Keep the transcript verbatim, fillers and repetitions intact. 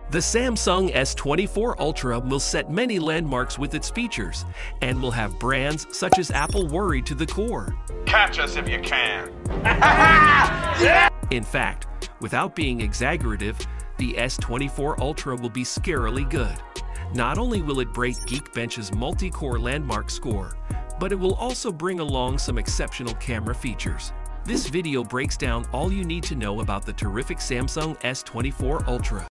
The Samsung S twenty-four Ultra will set many landmarks with its features and will have brands such as Apple worried to the core. Catch us if you can. In fact, without being exaggerative, the S twenty-four Ultra will be scarily good. Not only will it break Geekbench's multi-core landmark score, but it will also bring along some exceptional camera features. This video breaks down all you need to know about the terrific Samsung S twenty-four Ultra.